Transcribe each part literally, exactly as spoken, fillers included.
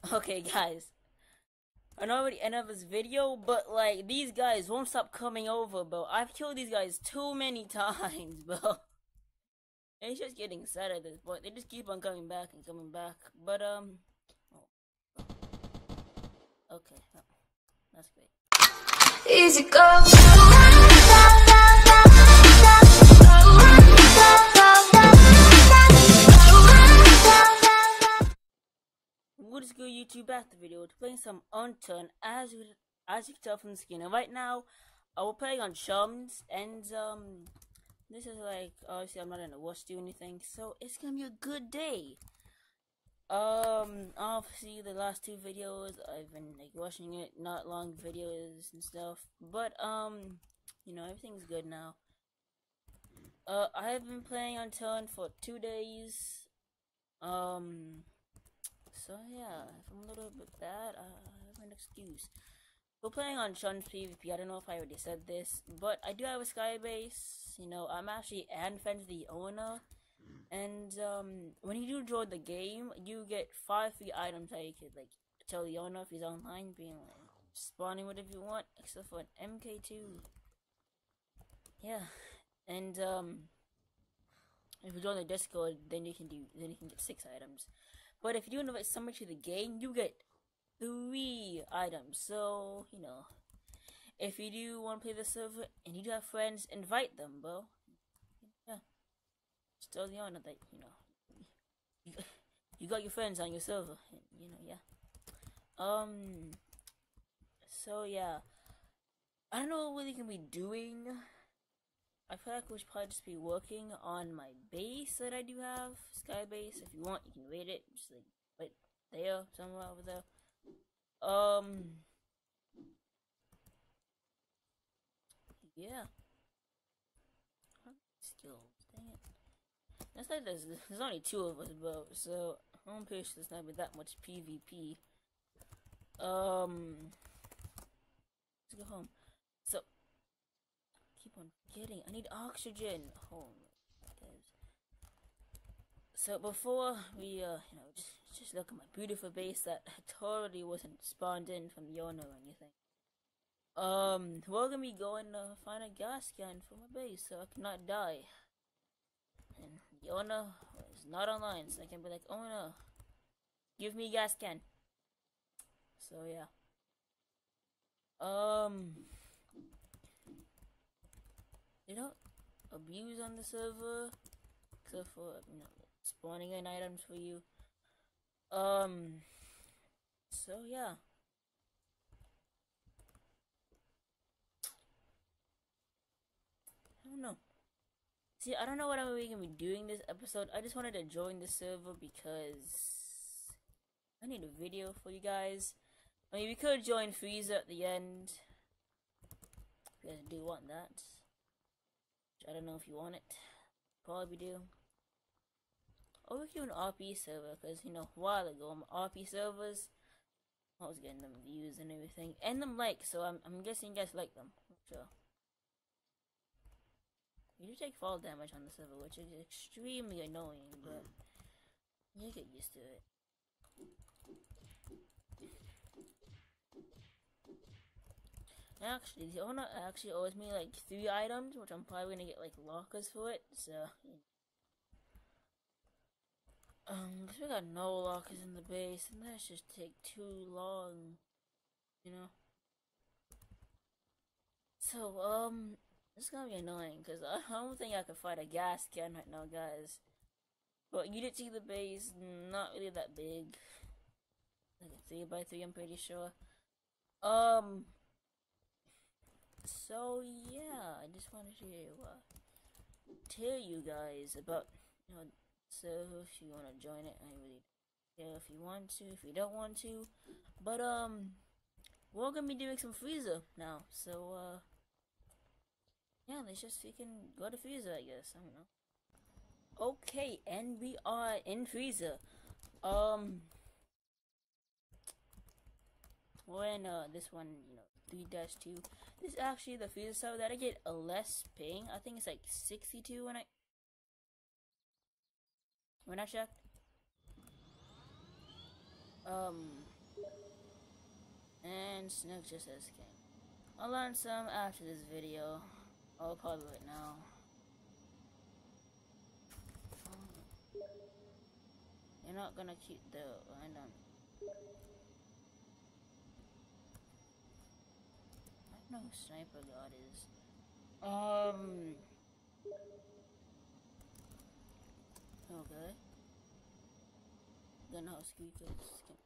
Okay, guys. I know already end of this video, but like these guys won't stop coming over, bro. I've killed these guys too many times, bro. And it's just getting sad at this point. They just keep on coming back and coming back. But um, oh, okay, oh, that's great. Easy go. What is good, YouTube? Back to the video. We're playing some Unturned, as you as you can tell from the skin. And right now, uh, we're playing on Chums, and um, this is like obviously I'm not in a rush to do anything, so it's gonna be a good day. Um, obviously the last two videos I've been like rushing it, not long videos and stuff, but um, you know everything's good now. Uh, I have been playing Unturned for two days. Um. So yeah, if I'm a little bit bad, uh, I have an excuse. We're playing on Chums PvP. I don't know if I already said this, but I do have a sky base. You know, I'm actually Anfen's the owner, and um, when you do join the game, you get five free items that you could like tell the owner if he's online, being like spawning whatever you want, except for an M K two. Yeah, and um, if you join the Discord, then you can do then you can get six items. But if you do invite somebody to the game, you get three items. So, you know, if you do want to play the server and you do have friends, invite them, bro. Yeah. Just tell the owner that, you know, you, you got your friends on your server. And, you know, yeah. Um, so, yeah. I don't know what they can be doing. I feel like we should probably just be working on my base that I do have, sky base. If you want, you can rate it, just like right there, somewhere over there. Um, yeah. Skills, dang it. That's like there's there's only two of us, bro. So I'm pretty sure there's not be that much PvP. Um, let's go home. So. Keep on getting. I need oxygen. Oh my God. So before we, uh, you know, just just look at my beautiful base that totally wasn't spawned in from the owner or anything. Um, we're gonna be going to find a gas can for my base so I cannot die. And the owner is not online, so I can be like, oh no, give me a gas can. So yeah. Um. They don't abuse on the server, except for, you know, spawning in items for you. Um, so yeah. I don't know. See, I don't know what I'm really gonna be doing this episode. I just wanted to join the server because I need a video for you guys. I mean, we could join Frieza at the end. If you guys do want that. I don't know if you want it. Probably do. Or we could do an R P server, because, you know, a while ago, on R P servers, I was getting them views and everything. And them likes, so I'm, I'm guessing you guys like them. I'm sure. You do take fall damage on the server, which is extremely annoying, but you get used to it. Actually, the owner actually owes me like three items, which I'm probably gonna get like lockers for it. So, um, cause we got no lockers in the base, and that's just take too long, you know. So, um, it's gonna be annoying because I don't think I can fight a gas can right now, guys. But you did see the base, not really that big. Like a three by three, I'm pretty sure. Um. So yeah, I just wanted to uh, tell you guys about, you know, so if you want to join it, I really care if you want to, if you don't want to, but um, we're gonna be doing some Frieza now, so uh, yeah, let's just freaking go to Frieza, I guess. I don't know. Okay, and we are in Frieza. Um, when uh, this one, you know, three dash two. This is actually the Frieza server that I get a less ping. I think it's like sixty-two when I when I checked. Um, And Snook just says King. I'll learn some after this video. I'll probably right now. You're not gonna keep the I don't I don't know who Sniper God is. Um Okay. Then how squeakers can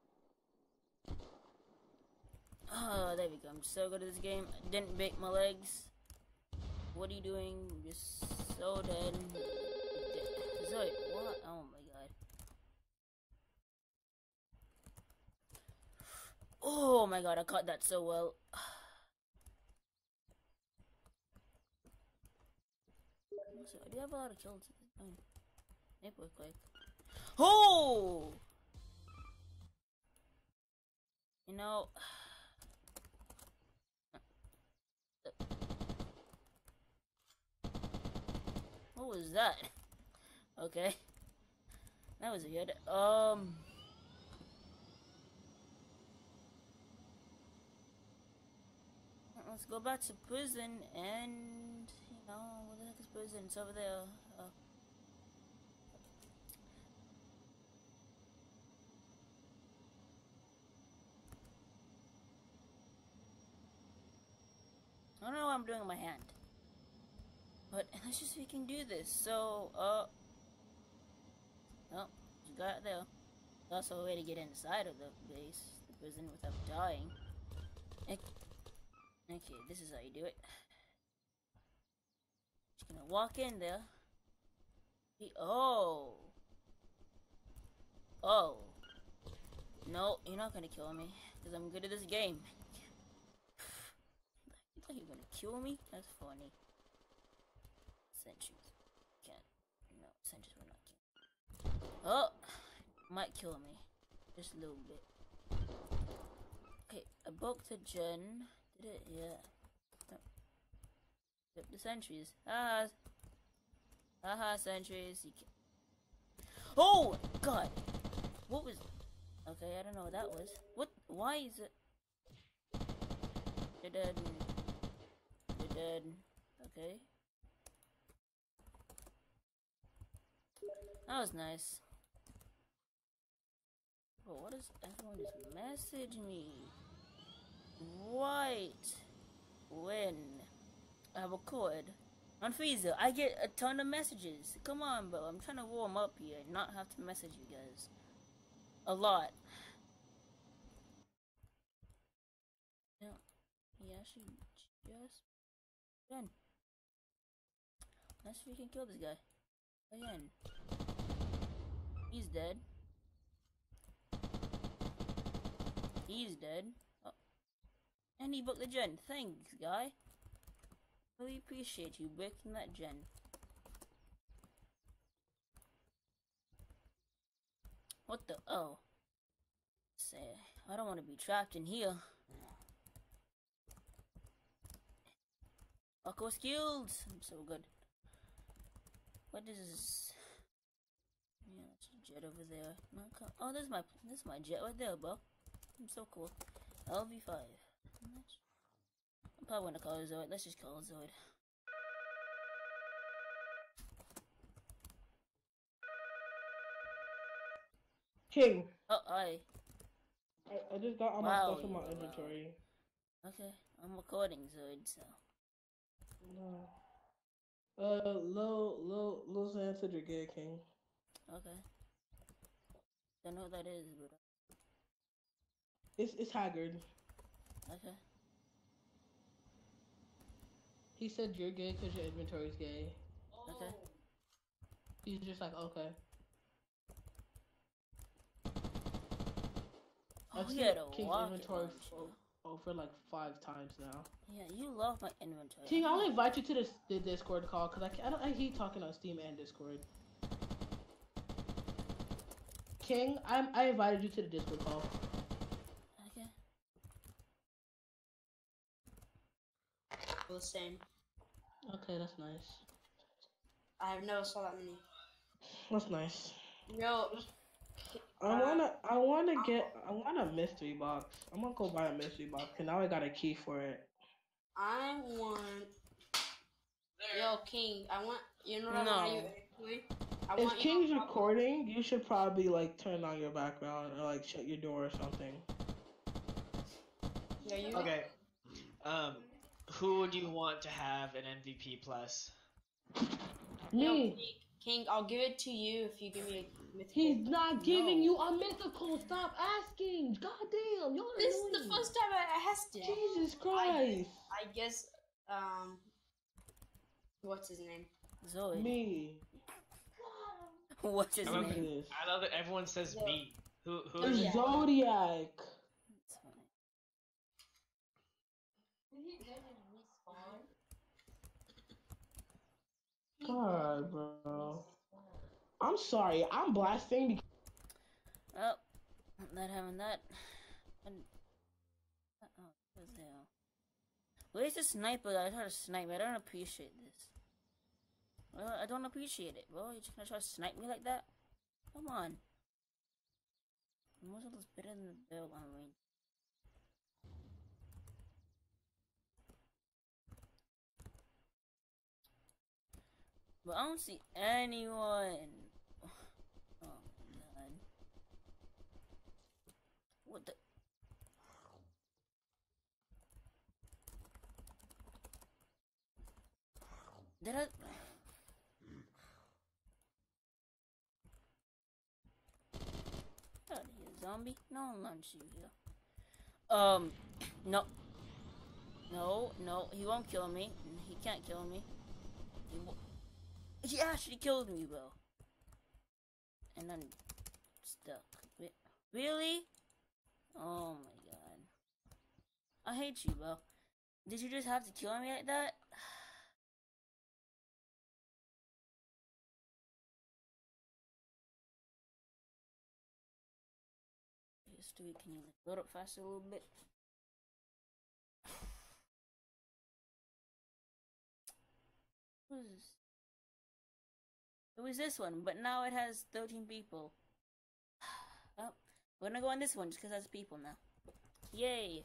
Oh, there we go. I'm so good at this game. I didn't break my legs. What are you doing? You're so dead. Zoe, what? Oh my god. Oh my god, I caught that so well. So, I do have a lot of kills at this time. Maybe quick. Oh! You know. What was that? Okay. That was good. Um. Let's go back to prison and, you know, what the heck is prison? It's over there. Uh, I don't know what I'm doing with my hand. But let's just see if we can do this. So, uh. Oh, you got it there. There's also a way to get inside of the base, the prison, without dying. Okay, this is how you do it. Just gonna walk in there. Oh. Oh. No, you're not gonna kill me, because I'm good at this game. You thought you were gonna kill me? That's funny. Sentries. Can't. No, sentries will not kill me. Oh! Might kill me. Just a little bit. Okay, I broke the gen. Did it? Yeah. No. Yep, the sentries. Ah! Haha, sentries. You can't. Oh! God! What was. Okay, I don't know what that was. What? Why is it? You're dead. You're dead. Okay. That was nice. Oh, what does everyone just message me? Right. When I record on Frieza, I get a ton of messages. Come on, bro. I'm trying to warm up here and not have to message you guys. A lot. Yeah. He actually just done. Let's see if we can kill this guy. Again. He's dead. He's dead. Oh. And he broke the gen. Thanks, guy. Really appreciate you breaking that gen. What the? Oh. Say, I don't want to be trapped in here. Aqua skills. I'm so good. What is? Yeah, that's a jet over there. Oh, there's my this is my jet right there, bro. I'm so cool. L V five. I'm probably gonna call it Zoid. Let's just call it Zoid. King. Oh, hi. I, I just got all Wow, my stuff in my inventory. Loud. Okay, I'm recording Zoid, so. No. Uh, Lil, Lil, Lil Xan said you're gay, King. Okay. Don't know what that is, but. It's it's Haggard. Okay. He said you're gay because your inventory's gay. Okay. He's just like, okay. Oh, I've he seen had a King's rocket inventory launcher. over like five times now. Yeah, you love my inventory. King, I'll invite you to this the Discord call because I, I don't I hate talking on Steam and Discord. King, I I invited you to the Discord call. Okay. The same. Okay, that's nice. I have never saw that many. That's nice. Yo, I Uh, wanna, I wanna get, I want a mystery box. I'm gonna go buy a mystery box, and now I got a key for it. I want. Yo, King, I want. You know what I want you No. actually? I If want you King's on top of. recording, you should probably like turn on your background or like shut your door or something. Yeah, you. Okay. Um, who do you want to have an M V P plus? Yo, Me. King, King, I'll give it to you if you give me a mythical. He's not giving No. you a mythical. Stop asking. God damn, y'all are This is annoying. the first time I asked it. Jesus I, Christ. I guess. Um. What's his name? Zoid. Me. What's his I love, name? Jesus. I love that everyone says Zo- me. Who who It's is it? Zodiac. It's funny. God, bro. I'm sorry. I'm blasting because Oh, not having that. And, oh, what's the hell? Where's the sniper? I try to snipe me. I don't appreciate this. Well, I don't appreciate it, bro. You're just gonna try to snipe me like that? Come on. Most of those better than the barrel on range. But I don't see anyone. Oh my god. What the? Did I? Out of here, zombie. No one wants you here. Um, no. No, no, he won't kill me. He can't kill me. He, wo- he actually killed me, bro. And I'm stuck. Re- Really? Oh my god. I hate you, bro. Did you just have to kill me like that? Stewie, can you load up faster a little bit? What is this? It was this one, but now it has thirteen people. Oh, we're gonna go on this one just because it has people now. Yay!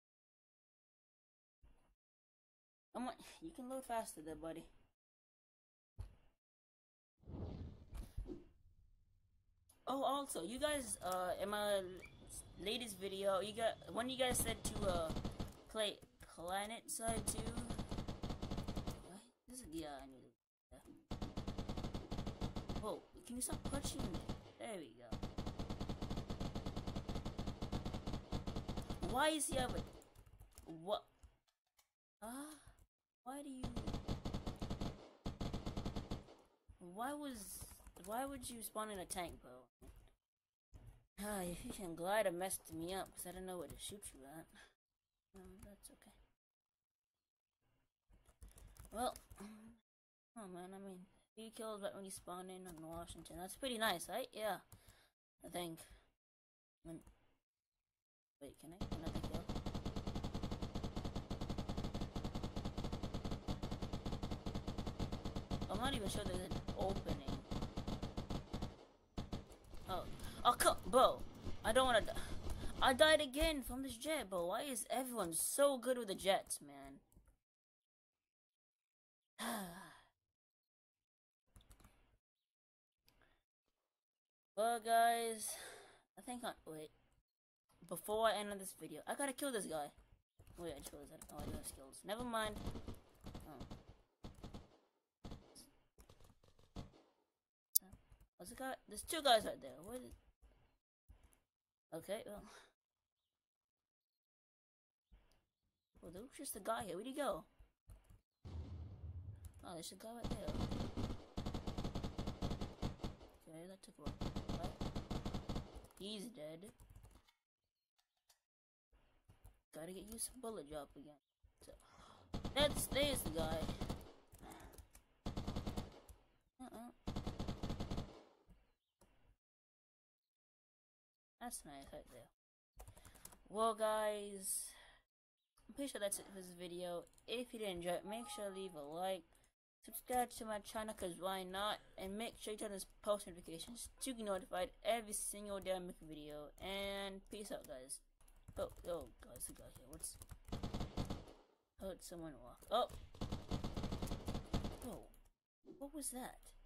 Come on, you can load faster there, buddy. Oh, also, you guys, uh, in my latest video, you got when you guys said to uh play Planet Side two. What? This is yeah, I need it. Whoa, can you stop punching me? There we go. Why is he have a what? Ah, uh, why do you? Why was? Why would you spawn in a tank, bro? Ah, if you can glide, it messed me up because I didn't know where to shoot you at. Um, that's okay. Well, oh man, I mean, three kills right when you spawn in on Washington. That's pretty nice, right? Yeah, I think. I mean, wait, can I get another kill? I'm not even sure there's an opening. Oh, oh, come, bro! I don't want to. I died again from this jet, bro. Why is everyone so good with the jets, man? Well, guys, I think I wait. Before I end this video, I gotta kill this guy. Wait, I chose that. Oh, I do have skills. Never mind. Oh. What's the guy? There's two guys right there. What is... Okay, well. Well, there was just a guy here. Where'd he go? Oh, there's a guy right there. Okay, that took a while. Right. He's dead. Gotta get you some bullet drop again. So, that's there's the guy. Uh-uh. That's nice right there. Well, guys, I'm pretty sure that's it for this video. If you did enjoy it, make sure to leave a like, subscribe to my channel, cause why not? And make sure you turn on post notifications to get notified every single day I make a video. And peace out, guys. Oh, oh, guys, who got here? What's? I heard someone walk. Oh, oh, what was that?